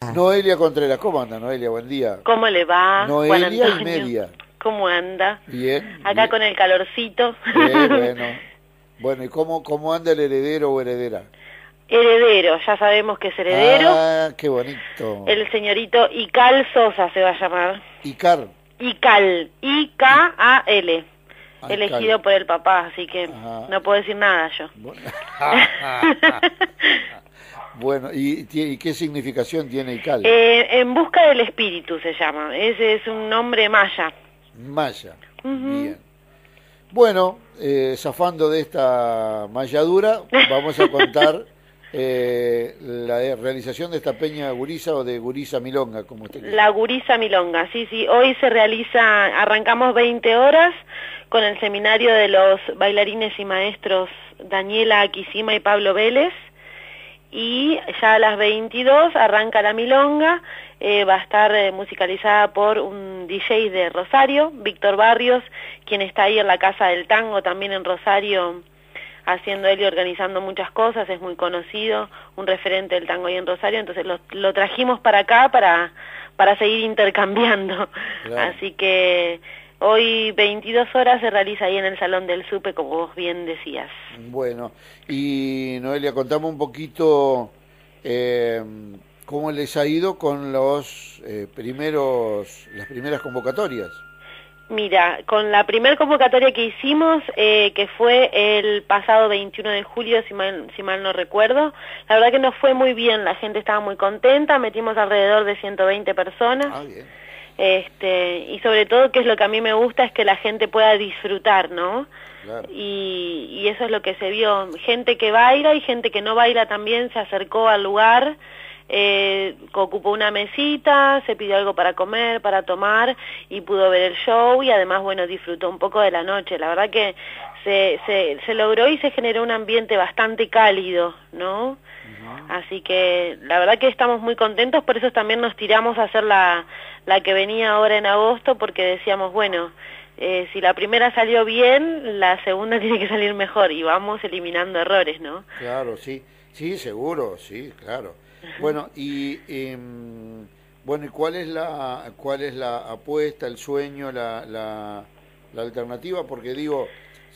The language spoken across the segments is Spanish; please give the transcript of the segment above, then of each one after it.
Noelia Contreras, ¿cómo anda Noelia? Buen día. ¿Cómo le va, Juan Noelia y Antonio? media. ¿Cómo anda? Bien. Acá bien. con el calorcito. Bueno. Bueno, ¿y cómo anda el heredero o heredera? Heredero, ya sabemos que es heredero. Ah, qué bonito. El señorito Ical Sosa se va a llamar. Icar. Ical, I-K-A-L. Ah, Elegido Ical. por el papá, así que Ajá. no puedo decir nada yo. Bueno, Bueno, ¿y qué significación tiene Ical? En busca del espíritu se llama. Ese es un nombre maya. Maya. Ujú. Bien. Bueno, zafando de esta mayadura, vamos a contar la realización de esta peña gurisa o de gurisa milonga, como usted quiera. La Gurisa Milonga, sí, sí. Hoy se realiza, arrancamos 20 horas con el seminario de los bailarines y maestros Daniela Aquisima y Pablo Vélez. Y ya a las 22 arranca la milonga, va a estar musicalizada por un DJ de Rosario, Víctor Barrios, quien está ahí en la Casa del Tango, también en Rosario, haciendo él y organizando muchas cosas, es muy conocido, un referente del tango ahí en Rosario, entonces lo trajimos para acá para seguir intercambiando. Claro. Así que hoy 22 horas se realiza ahí en el Salón del Supe, como vos bien decías. Bueno, y Noelia, contame un poquito cómo les ha ido con las primeras convocatorias. Mira, con la primer convocatoria que hicimos, que fue el pasado 21 de julio, si mal no recuerdo, la verdad que nos fue muy bien, la gente estaba muy contenta, metimos alrededor de 120 personas. Ah, bien. Y sobre todo, que es lo que a mí me gusta, es que la gente pueda disfrutar, ¿no? Claro. Y eso es lo que se vio, gente que baila y gente que no baila también se acercó al lugar, ocupó una mesita, se pidió algo para comer, para tomar y pudo ver el show y además, bueno, disfrutó un poco de la noche. La verdad que se logró y se generó un ambiente bastante cálido, ¿no? Así que la verdad que estamos muy contentos, por eso también nos tiramos a hacer la que venía ahora en agosto, porque decíamos, bueno, si la primera salió bien, la segunda tiene que salir mejor y vamos eliminando errores, ¿no? Claro, sí, sí, seguro, sí, claro. Bueno, ¿y cuál es la apuesta, el sueño, la alternativa? Porque digo,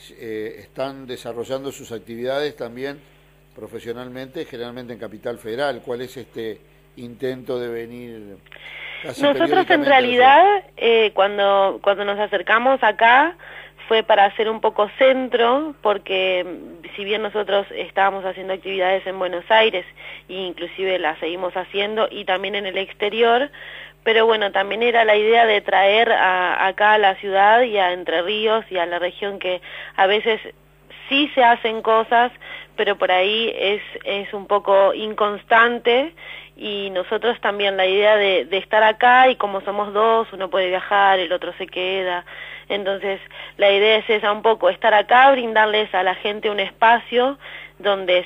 están desarrollando sus actividades también profesionalmente, generalmente en Capital Federal. ¿Cuál es este intento de venir casi Nosotros en periódicamente? realidad, cuando nos acercamos acá, fue para hacer un poco centro, porque si bien nosotros estábamos haciendo actividades en Buenos Aires, e inclusive las seguimos haciendo, y también en el exterior, pero bueno, también era la idea de traer acá a la ciudad y a Entre Ríos y a la región, que a veces sí se hacen cosas, pero por ahí es un poco inconstante, y nosotros también la idea de estar acá, y como somos dos, uno puede viajar, el otro se queda, entonces la idea es esa un poco, estar acá, brindarles a la gente un espacio donde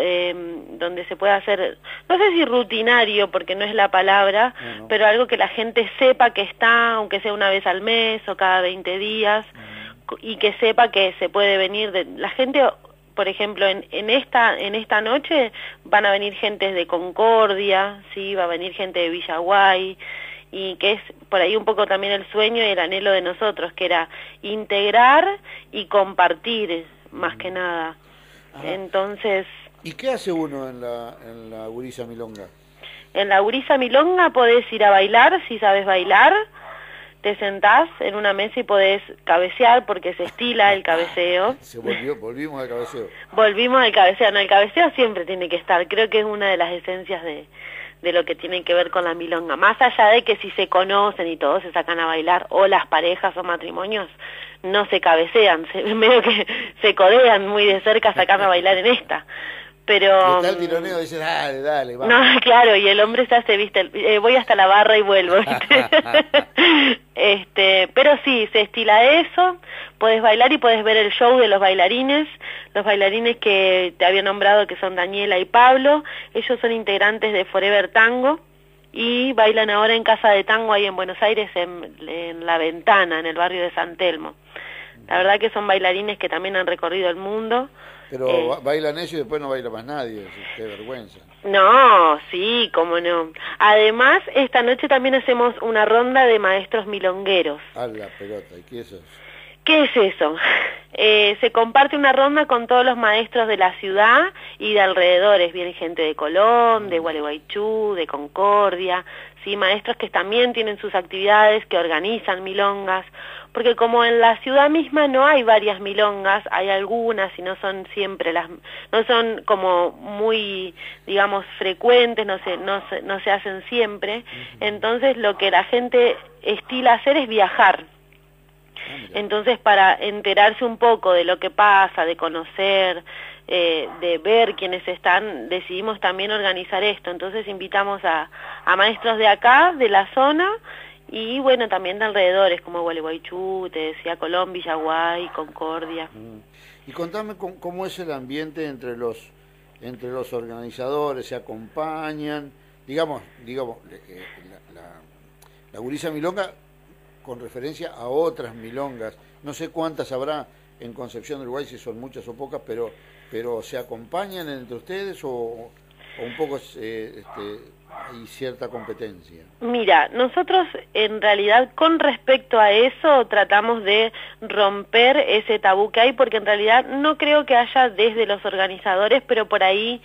donde se pueda hacer, no sé si rutinario, porque no es la palabra, No. pero algo que la gente sepa que está, aunque sea una vez al mes o cada 20 días, y que sepa que se puede venir la gente. Por ejemplo, en esta noche van a venir gentes de Concordia, sí, va a venir gente de Villaguay, y que es por ahí un poco también el sueño y el anhelo de nosotros, que era integrar y compartir, más que nada. Ajá. Entonces, ¿Y qué hace uno en la Gurisa Milonga? en la Gurisa Milonga podés ir a bailar, si sabes bailar, te sentás en una mesa y podés cabecear, porque se estila el cabeceo. Volvimos al cabeceo. Volvimos al cabeceo. No, el cabeceo siempre tiene que estar, creo que es una de las esencias de lo que tiene que ver con la milonga, más allá de que si se conocen y todos se sacan a bailar, o las parejas o matrimonios, no se cabecean, medio que se codean muy de cerca a sacarme a bailar en esta. Pero está el tironeo, dice, dale, vamos. no, claro, y el hombre se hace, viste, voy hasta la barra y vuelvo, ¿viste? Pero sí, se estila eso, podés bailar y podés ver el show de los bailarines que te había nombrado, que son Daniela y Pablo. Ellos son integrantes de Forever Tango y bailan ahora en Casa de Tango ahí en Buenos Aires, en La Ventana, en el barrio de San Telmo. La verdad que son bailarines que también han recorrido el mundo. Pero bailan ellos y después no baila más nadie, qué vergüenza. No, sí, cómo no. Además, esta noche también hacemos una ronda de maestros milongueros. A la pelota, ¿y qué es eso? ¿Qué es eso? Se comparte una ronda con todos los maestros de la ciudad y de alrededores. Viene gente de Colón, de Gualeguaychú, de Concordia, sí, maestros que también tienen sus actividades, que organizan milongas, porque como en la ciudad misma no hay varias milongas, hay algunas y no son siempre no son como muy, digamos, frecuentes, no se hacen siempre. Entonces lo que la gente estila hacer es viajar. Entonces, para enterarse un poco de lo que pasa, de conocer, de ver quiénes están, decidimos también organizar esto. Entonces invitamos a maestros de acá, de la zona, y bueno, también de alrededores, como Gualeguaychú, te decía, Colón, Villaguay, Concordia. Y contame cómo es el ambiente entre los organizadores, se acompañan, digamos la gurisa milonga con referencia a otras milongas, no sé cuántas habrá en Concepción del Uruguay, si son muchas o pocas, pero ¿se acompañan entre ustedes o un poco hay cierta competencia? Mira, nosotros en realidad con respecto a eso tratamos de romper ese tabú que hay, porque en realidad no creo que haya desde los organizadores, pero por ahí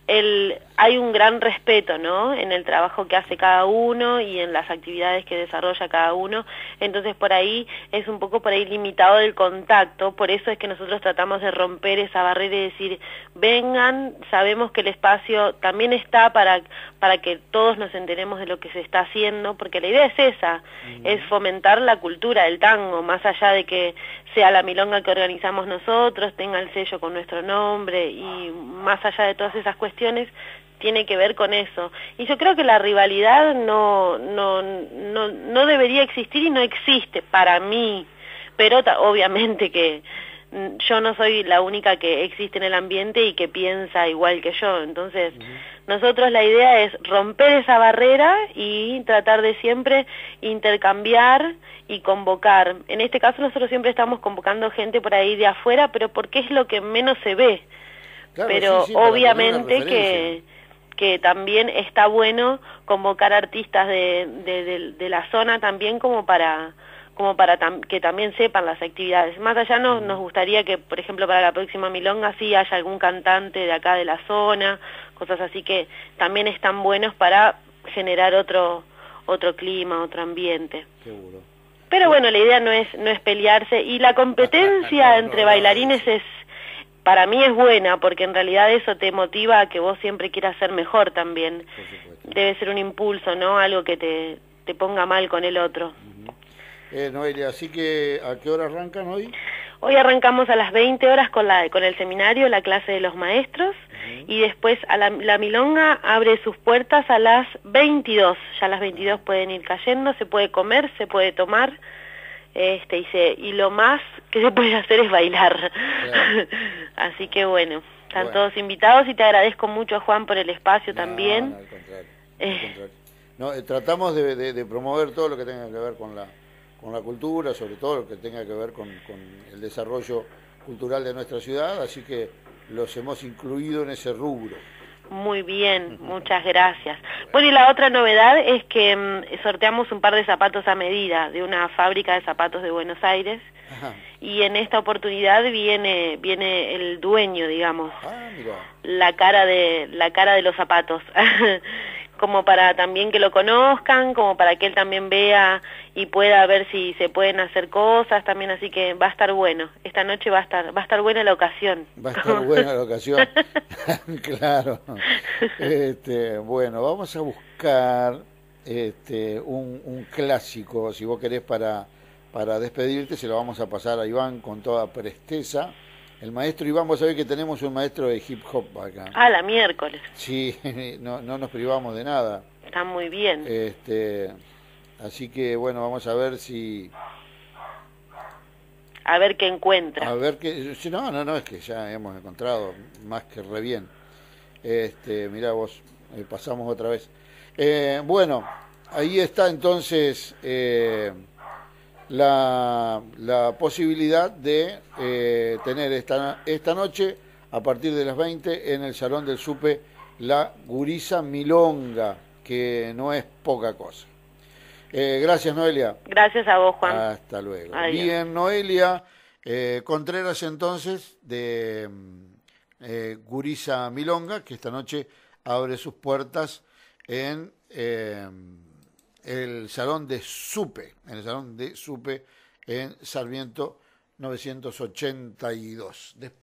hay un gran respeto, ¿no?, en el trabajo que hace cada uno y en las actividades que desarrolla cada uno. Entonces por ahí es un poco limitado el contacto. Por eso es que nosotros tratamos de romper esa barrera y decir, vengan, sabemos que el espacio también está para que todos nos enteremos de lo que se está haciendo, porque la idea es esa, es fomentar la cultura del tango, más allá de que sea la milonga que organizamos nosotros, tenga el sello con nuestro nombre, y más allá de todas esas cuestiones, tiene que ver con eso. Y yo creo que la rivalidad no debería existir y no existe para mí, pero obviamente que yo no soy la única que existe en el ambiente y que piensa igual que yo. Entonces, nosotros la idea es romper esa barrera y tratar de siempre intercambiar y convocar. En este caso nosotros siempre estamos convocando gente por ahí de afuera, pero porque es lo que menos se ve. Claro, pero sí, obviamente que también está bueno convocar artistas de la zona también como para que también sepan las actividades. Más allá nos gustaría que, por ejemplo, para la próxima milonga sí haya algún cantante de acá de la zona, cosas así que también están buenos para generar otro clima, otro ambiente. Seguro. Pero bueno, la idea no es pelearse, y la competencia entre bailarines para mí es buena, porque en realidad eso te motiva a que vos siempre quieras ser mejor también. Debe ser un impulso, ¿no? Algo que te ponga mal con el otro. Noelia, así que ¿a qué hora arrancan hoy? Hoy arrancamos a las 20 horas con el seminario, la clase de los maestros, y después la milonga abre sus puertas a las 22. Ya a las 22 pueden ir cayendo, se puede comer, se puede tomar, y lo más que se puede hacer es bailar. Claro. Así que bueno, están todos invitados, y te agradezco mucho, Juan, por el espacio también. No, al contrario. No, tratamos de promover todo lo que tenga que ver con la cultura, sobre todo lo que tenga que ver con el desarrollo cultural de nuestra ciudad, así que los hemos incluido en ese rubro. Muy bien, muchas gracias. Bueno, y la otra novedad es que sorteamos un par de zapatos a medida de una fábrica de zapatos de Buenos Aires. Ajá. Y en esta oportunidad viene el dueño, digamos, mira. la cara de los zapatos. Como para también que lo conozcan, como para que él también vea y pueda ver si se pueden hacer cosas también, así que va a estar bueno. Esta noche va a estar buena la ocasión. Va a estar buena la ocasión. Claro. Bueno, vamos a buscar un clásico, si vos querés, para despedirte. Se lo vamos a pasar a Iván con toda presteza. El maestro Iván, vos sabés que tenemos un maestro de hip hop acá. La miércoles. Sí, no nos privamos de nada. Está muy bien. Así que bueno, vamos a ver a ver qué encuentra. A ver qué... No, es que ya hemos encontrado más que re bien. Mirá vos, pasamos otra vez. Bueno, ahí está entonces la posibilidad de tener esta noche, a partir de las 20, en el Salón del Supe, la Gurisa Milonga, que no es poca cosa. Gracias, Noelia. Gracias a vos, Juan. Hasta luego. Adiós. Bien, Noelia Contreras, entonces, de Gurisa Milonga, que esta noche abre sus puertas en el Salón de Supe, en Sarmiento 982.